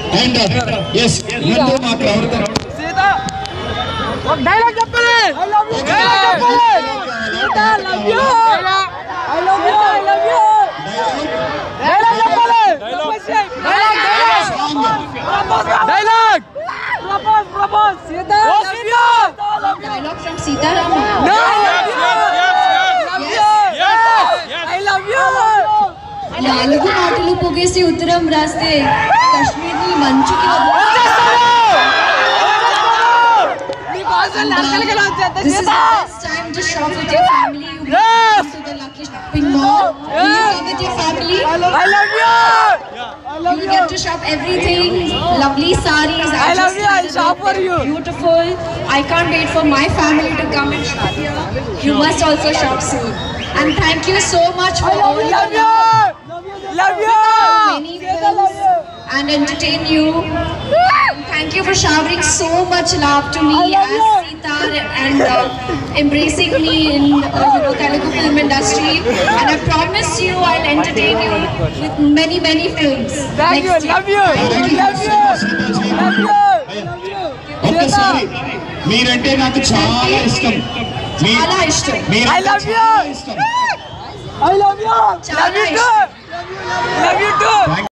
And yes, ముందు మా crowd Sita dialogue చెప్పాలి. I love you. డైలాగ్ చెప్పాలి. Sita love you. I love you. I love you. Dialogue చెప్పాలి. Dialogue propose Sita love you. Dialogue from Sita Rama. No. I love you. నాలుగు మాటలు పొగేసి ఉత్తరం రాస్తే కాశ్మీర్ని మంచుకి This is the best time to shop with your family. You go to the lucky shopping mall. You come with your family. I love you. You get to shop everything. Lovely sarees. I love you. I'll shop for you. Beautiful. I can't wait for my family to come and shop here. You must also shop soon. And thank you so much for all your Love you. Love you. many films and entertain you. And thank you for showering so much love to me as Sita and embracing me in Telugu film industry. And I promise you I'll entertain you with many films. Thank you. next year. Love you. Love you. Love you. ఒక్కసారి మీరంటే నాకు చాలా ఇష్టం. చాలా ఇష్టం. I love you. I love you. Love you too. Love you too.